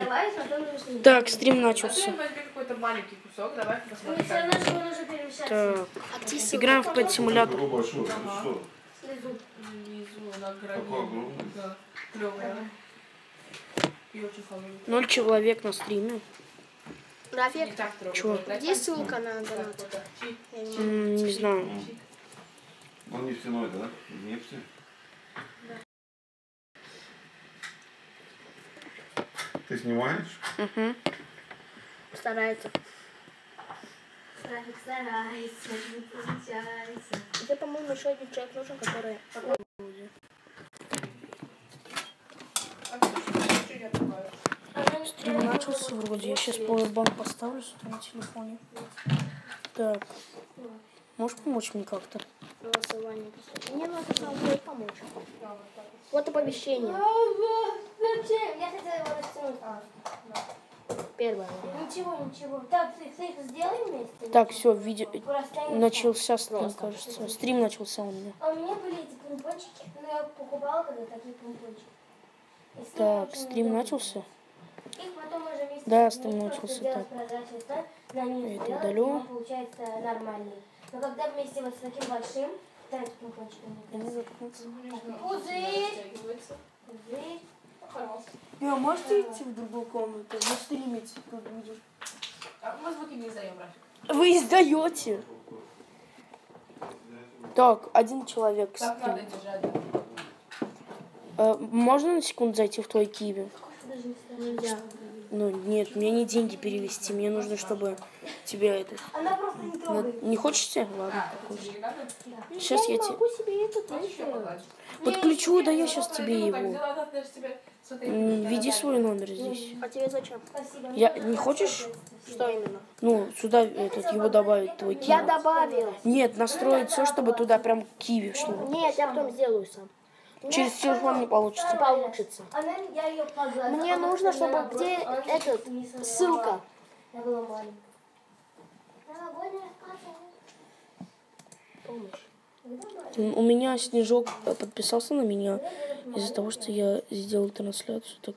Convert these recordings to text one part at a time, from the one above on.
Давай, потом уже. Так, стрим начался. Возьми какой-то маленький кусок, давай Мы посмотрим. все равно же нужно перемещаться. Так, играем в пэт-симулятор. Снизу. Внизу на границе. Да, клёвая. И очень холодная. 0 человек на стриме. Рафик, Не так трогай. Чё? где ссылка на донат? Не знаю. Он нефтяной, да? Нефти. Ты снимаешь? Угу. Старается. Рафик старается, не получается. Где, по-моему, еще один человек нужен, который... Стрим начался вроде. Я сейчас пауэрбанк поставлю сюда на телефоне. Так. Можешь помочь мне как-то? Голосование. Мне надо сам помочь. Вот оповещение. Зачем? Я хотела его растянуть. Первое. Ничего. Так, ты их сделай вместе? Так, все, видео Просто начался стрим, кажется. Стрим начался у меня. А у меня были эти помпончики, но я покупала когда такие помпончики. И с ними Так, очень стрим удобно. начался. Их потом можно вместе Да, с стрим ними начался, просто сделать так. прозрачный слой, на низ Это сделать, удалю. и он получается нормальный. Но когда вместе вот с таким большим, ставить помпончиком. Пузырь! Пузырь. Можете идти в другую комнату? Вы стримите тут будем. Мы звуки не издаем, Рафик. Вы издаете. Так, один человек Так надо стрим. держать. Можно на секунду зайти в твой киви? Нельзя. Ну, нет, мне не деньги перевести. Мне нужно, чтобы тебе это... Она просто не трогает. Не хочете? Ладно, покушай. Тебе не надо? Сейчас я не тебе... могу себе это Хочешь еще сделать. погладить? Подключу, да я сейчас тебе Так его. взяла, так даже тебе... Смотри, Введи свой номер здесь. А тебе зачем? Спасибо. Я не хочешь? Что именно? Ну, сюда этот, его добавить, твой Я киви. добавил. Нет, настроить все, чтобы туда прям киви шло. Нет, я потом сделаю сам. Через телефон не получится. Получится. Я ее погладила. Мне нужно, чтобы где этот ссылка. Я была маленькая. Помощь. У меня Снежок подписался на меня из-за того, что я сделал трансляцию. Так,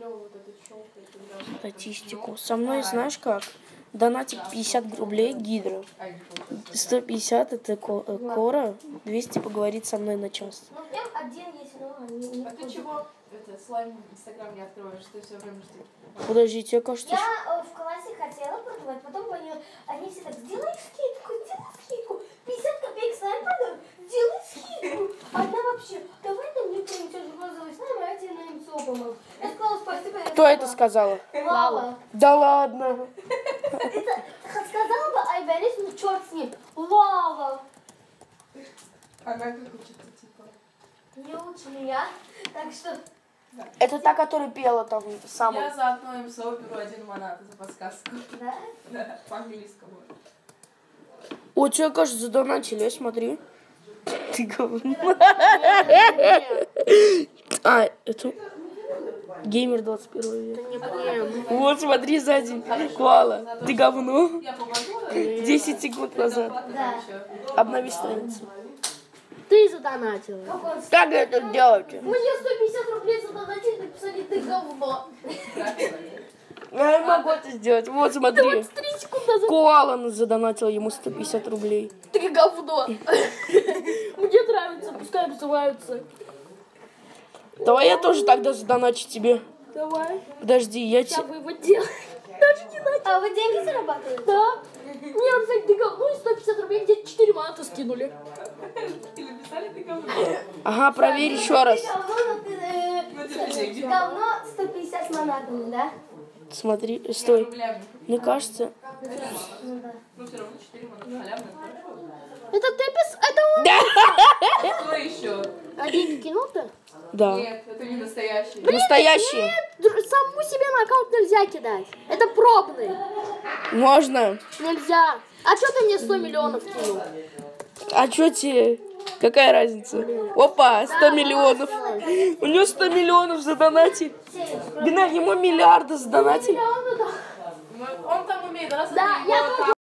статистику. Со мной знаешь как? Донатик 50 рублей Гидра. 150 это Кора, 200 поговорит со мной на час. Ну, прям один есть, но не А ты чего слайм в Инстаграм не открываешь? Ты все время ждешь. Подождите, я кажется... Я в классе хотела продавать, потом они все так, сделай скидку, 50 копеек слайм продам, сделай скидку. Одна вообще, давай ты мне принесешь розовый слайм, а я тебе на МСО помогу. Я сказала спасибо. Кто это сказала? Лала. Да ладно. Это сказала бы Айберис, ну черт с ним. Лала. Она как учится, типа. Не лучше меня, так что... Это та, которая пела там самую. Я за одно МСО беру 1 манат за подсказку. Да? Да, по-английскому. О, тебя, кажется, задонатили, смотри. Ты говно. А, это... Геймер 21 века. Не понимаю. Вот, смотри сзади. Коала, ты говно. Я помогу. 10 секунд назад. Да. Обнови страницу. Ты задонатила. Как это делаете? Мне 150 рублей задонатили, написали, ты говно. Я не могу это сделать. Вот, смотри. 3 секунды назад. Коала задонатила ему 150 рублей. Ты говно. Мне нравится, пускай обзываются. Давай я тоже тогда задоначу тебе. Давай. Подожди, я Я тебе... вывод делаю. Даже не начал. А вы деньги зарабатываете? Да. Мне написали, ты говно, и 150 рублей где-то 4 мата скинули. И написали ты говно. Ага, проверь еще раз. Говно, но ты... Говно 150 с манатами, да? Смотри, стой. Рублями. Мне кажется... Ну да. Ну все равно 4 манат. Халявно. Это ты это он? Да. Кто еще? А деньги кинул-то? Да. Нет, это не настоящий. Настоящие. Саму себе на аккаунт нельзя кидать. Это пробный. Можно. Нельзя. А что ты мне 100 миллионов кинул? А чё тебе? Какая разница? Опа, 100 миллионов. У него 100 миллионов задонатили. Бина, ему миллиарды задонатили. Он там умеет, раз Да, это я его тоже